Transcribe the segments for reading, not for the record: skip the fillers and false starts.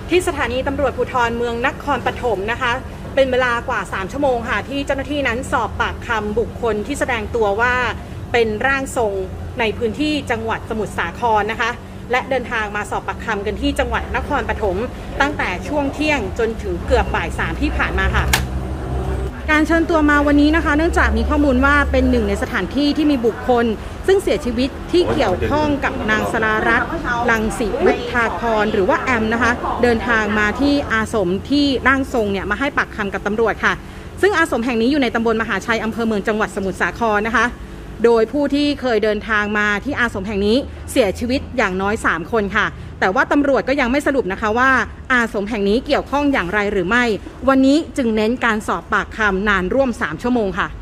ที่สถานีตำรวจภูธรเมืองนครปฐมนะคะเป็นเวลากว่า3ชั่วโมงค่ะที่เจ้าหน้าที่นั้นสอบปากคำบุคคลที่แสดงตัวว่าเป็นร่างทรงในพื้นที่จังหวัดสมุทรสาครนะคะและเดินทางมาสอบปากคำกันที่จังหวัดนครปฐมตั้งแต่ช่วงเที่ยงจนถึงเกือบบ่าย3ที่ผ่านมาค่ะการเชิญตัวมาวันนี้นะคะเนื่องจากมีข้อมูลว่าเป็นหนึ่งในสถานที่ที่มีบุคคลซึ่งเสียชีวิตที่เกี่ยวข้องกับนางสรารัตน์รังสิวุฒาพรหรือว่าแอมนะคะเดินทางมาที่อาสมที่ร่างทรงเนี่ยมาให้ปากคำกับตำรวจค่ะซึ่งอาสมแห่งนี้อยู่ในตำบลมหาชัยอำเภอเมืองจังหวัดสมุทรสาครนะคะโดยผู้ที่เคยเดินทางมาที่อาสมแห่งนี้เสียชีวิตอย่างน้อย3คนค่ะแต่ว่าตำรวจก็ยังไม่สรุปนะคะว่าอาสมแห่งนี้เกี่ยวข้องอย่างไรหรือไม่วันนี้จึงเน้นการสอบปากคำนานร่วม3ชั่วโมงค่ะ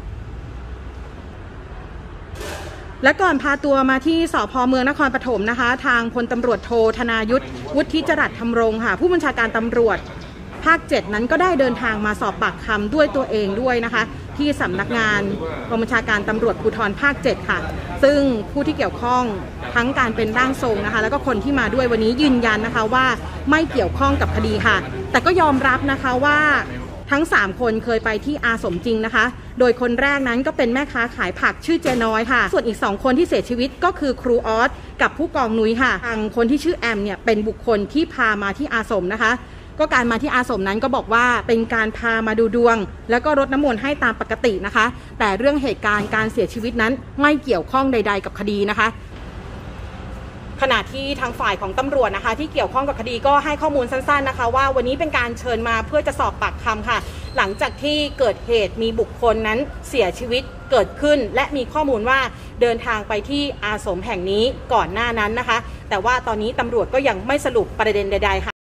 และก่อนพาตัวมาที่สภ.เมืองนครปฐมนะคะทางพลตำรวจโทธนายุทธวุฒิจรัสธรรมรงค์ค่ะผู้บัญชาการตำรวจภาค7นั้นก็ได้เดินทางมาสอบปากคำด้วยตัวเองด้วยนะคะที่สำนักงานกองบัญชาการตำรวจภูธรภาค7ค่ะซึ่งผู้ที่เกี่ยวข้องทั้งการเป็นร่างทรงนะคะแล้วก็คนที่มาด้วยวันนี้ยืนยันนะคะว่าไม่เกี่ยวข้องกับคดีค่ะแต่ก็ยอมรับนะคะว่าทั้ง3คนเคยไปที่อาสมจริงนะคะโดยคนแรกนั้นก็เป็นแม่ค้าขายผักชื่อเจน้อยค่ะส่วนอีก2คนที่เสียชีวิตก็คือครูออสกับผู้กองนุ้ยค่ะทางคนที่ชื่อแอมเนี่ยเป็นบุคคลที่พามาที่อาสมนะคะก็การมาที่อาสมนั้นก็บอกว่าเป็นการพามาดูดวงแล้วก็รดน้ำมนต์ให้ตามปกตินะคะแต่เรื่องเหตุการณ์การเสียชีวิตนั้นไม่เกี่ยวข้องใดๆกับคดีนะคะขณะที่ทางฝ่ายของตำรวจนะคะที่เกี่ยวข้องกับคดีก็ให้ข้อมูลสั้นๆนะคะว่าวันนี้เป็นการเชิญมาเพื่อจะสอบปากคำค่ะหลังจากที่เกิดเหตุมีบุคคลนั้นเสียชีวิตเกิดขึ้นและมีข้อมูลว่าเดินทางไปที่อาสมแห่งนี้ก่อนหน้านั้นนะคะแต่ว่าตอนนี้ตำรวจก็ยังไม่สรุปประเด็นใดๆค่ะ